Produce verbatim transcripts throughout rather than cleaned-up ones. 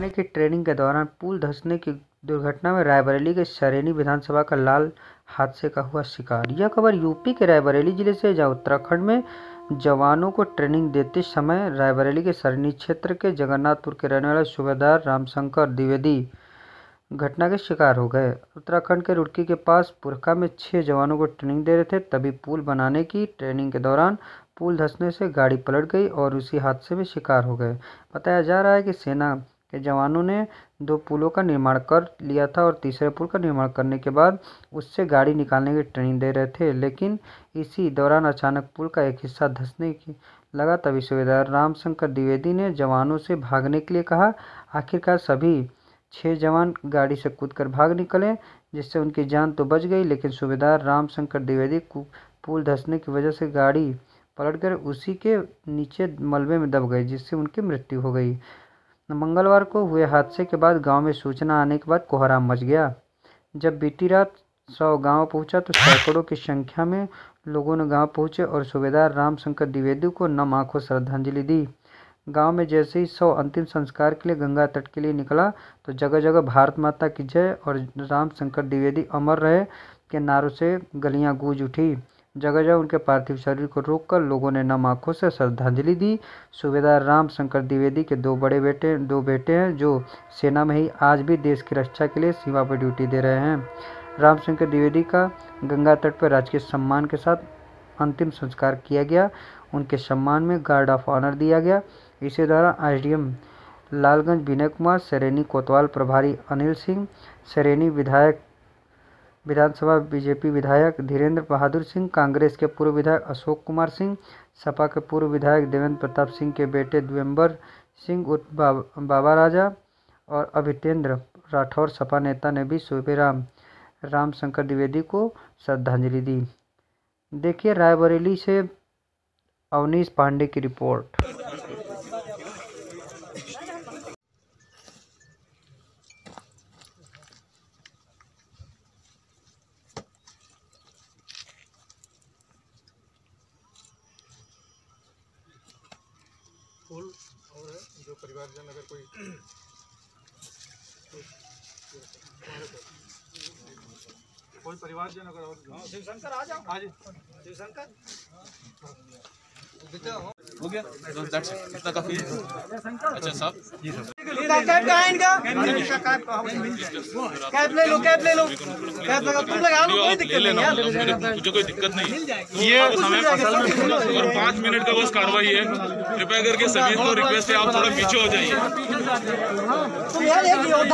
बनाने की ट्रेनिंग के दौरान पुल धंसने की दुर्घटना में रायबरेली के सरेनी विधानसभा का लाल हादसे का हुआ शिकार। यह खबर यूपी के रायबरेली जिले से, जहां उत्तराखंड में जवानों को ट्रेनिंग देते समय रायबरेली के सरेनी क्षेत्र के जगन्नाथपुर के रहने वाले सूबेदार रामशंकर द्विवेदी घटना के शिकार हो गए। उत्तराखंड के रुड़की के पास पुरखा में छह जवानों को ट्रेनिंग दे रहे थे, तभी पुल बनाने की ट्रेनिंग के दौरान पुल धंसने से गाड़ी पलट गई और उसी हादसे में शिकार हो गए। बताया जा रहा है कि सेना के जवानों ने दो पुलों का निर्माण कर लिया था और तीसरे पुल का निर्माण करने के बाद उससे गाड़ी निकालने की ट्रेनिंग दे रहे थे, लेकिन इसी दौरान अचानक पुल का एक हिस्सा धंसने की लगा। तभी सूबेदार रामशंकर द्विवेदी ने जवानों से भागने के लिए कहा। आखिरकार सभी छह जवान गाड़ी से कूदकर भाग निकले, जिससे उनकी जान तो बच गई, लेकिन सूबेदार रामशंकर द्विवेदी को पुल धंसने की वजह से गाड़ी पलटकर उसी के नीचे मलबे में दब गई, जिससे उनकी मृत्यु हो गई। मंगलवार को हुए हादसे के बाद गांव में सूचना आने के बाद कोहराम मच गया। जब बीती रात सौ गांव पहुंचा तो सैकड़ों की संख्या में लोगों ने गांव पहुंचे और सूबेदार रामशंकर द्विवेदी को नम आंखों श्रद्धांजलि दी। गांव में जैसे ही शव अंतिम संस्कार के लिए गंगा तट के लिए निकला तो जगह जगह भारत माता की जय और रामशंकर द्विवेदी अमर रहे के नारों से गलियां गूंज उठी। जगह जगह उनके पार्थिव शरीर को रोककर लोगों ने नम आंखों से श्रद्धांजलि दी। सूबेदार रामशंकर द्विवेदी के दो बड़े बेटे दो बेटे हैं जो सेना में ही आज भी देश की रक्षा के लिए सीमा पर ड्यूटी दे रहे हैं। रामशंकर द्विवेदी का गंगा तट पर राजकीय सम्मान के साथ अंतिम संस्कार किया गया। उनके सम्मान में गार्ड ऑफ ऑनर दिया गया। इसी दौरान एसडीएम लालगंज विनय कुमार, सरेनी कोतवाल प्रभारी अनिल सिंह, सरेनी विधायक विधानसभा बीजेपी विधायक धीरेन्द्र बहादुर सिंह, कांग्रेस के पूर्व विधायक अशोक कुमार सिंह, सपा के पूर्व विधायक देवेंद्र प्रताप सिंह के बेटे द्विवेंबर सिंह उर्फ बाबा राजा और अभितेंद्र राठौर सपा नेता ने भी सूबेदार रामशंकर द्विवेदी को श्रद्धांजलि दी। देखिए रायबरेली से अवनीश पांडे की रिपोर्ट। फूल और है जो परिवारजन अगर कोई कोई परिवारजन अगर और शिवशंकर आ जाओ आज शिवशंकर हो गया दैट्स इट इतना काफी है। अच्छा साहब जी सर कैप का इनका कैप ले लो कैप ले लो कैप लगा तुम लगा लो कोई दिक्कत नहीं है मुझे कोई दिक्कत नहीं। ये समय असल में और पाँच मिनट का बस कार्रवाई है। कृपया करके सभी को रिक्वेस्ट है आप थोड़ा पीछे हो जाइए।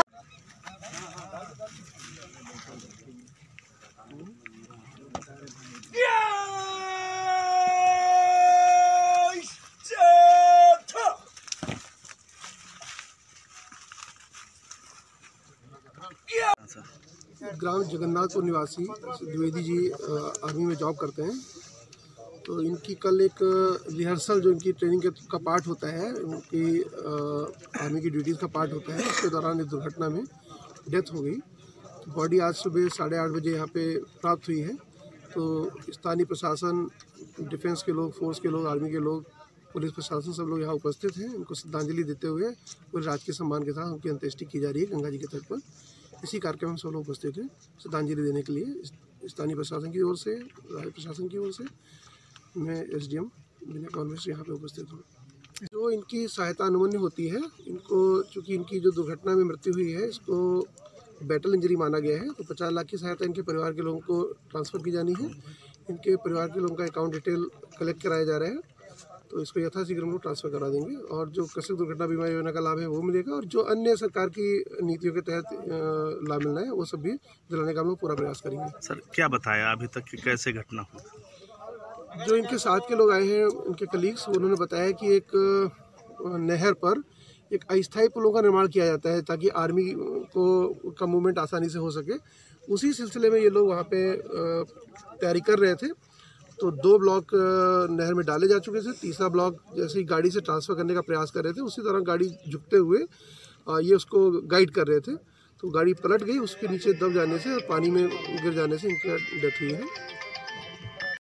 ग्राम जगन्नाथपुर निवासी द्विवेदी जी आर्मी में जॉब करते हैं। तो इनकी कल एक रिहर्सल जो इनकी ट्रेनिंग का पार्ट होता है, उनकी आर्मी की ड्यूटीज़ का पार्ट होता है, उसके दौरान इस दुर्घटना में डेथ हो गई। तो बॉडी आज सुबह साढ़े आठ बजे यहाँ पे प्राप्त हुई है। तो स्थानीय प्रशासन, डिफेंस के लोग, फोर्स के लोग, आर्मी के लोग, पुलिस प्रशासन सब लोग यहाँ उपस्थित हैं। उनको श्रद्धांजलि देते हुए पूरे राजकीय सम्मान के साथ उनकी अंत्येष्टि की जा रही है गंगा जी के तट पर। इसी कार्यक्रम में सब लोग उपस्थित हैं श्रद्धांजलि देने के लिए। स्थानीय प्रशासन की ओर से, राज्य प्रशासन की ओर से मैं एसडीएम विनय कुमार यहाँ पे उपस्थित हूँ। जो इनकी सहायता अनुमन्य होती है, इनको चूँकि इनकी जो दुर्घटना में मृत्यु हुई है इसको बैटल इंजरी माना गया है, तो पचास लाख की सहायता इनके परिवार के लोगों को ट्रांसफ़र की जानी है। इनके परिवार के लोगों का अकाउंट डिटेल कलेक्ट कराया जा रहा है, तो इसको यथाशीघ्र हम लोग ट्रांसफ़र करा देंगे और जो कृषि दुर्घटना बीमा योजना का लाभ है वो मिलेगा और जो अन्य सरकार की नीतियों के तहत लाभ मिलना है वो सब भी दिलाने का हम लोग पूरा प्रयास करेंगे। सर क्या बताया अभी तक कि कैसे घटना हुई? जो इनके साथ के लोग आए हैं, उनके कलीग्स, उन्होंने बताया कि एक नहर पर एक अस्थायी पुलों का निर्माण किया जाता है ताकि आर्मी को का मूवमेंट आसानी से हो सके। उसी सिलसिले में ये लोग वहाँ पे तैयारी कर रहे थे। तो दो ब्लॉक नहर में डाले जा चुके थे, तीसरा ब्लॉक जैसे ही गाड़ी से ट्रांसफ़र करने का प्रयास कर रहे थे, उसी दौरान गाड़ी झुकते हुए ये उसको गाइड कर रहे थे, तो गाड़ी पलट गई, उसके नीचे दब जाने से और पानी में गिर जाने से इनकी डेथ हुई है।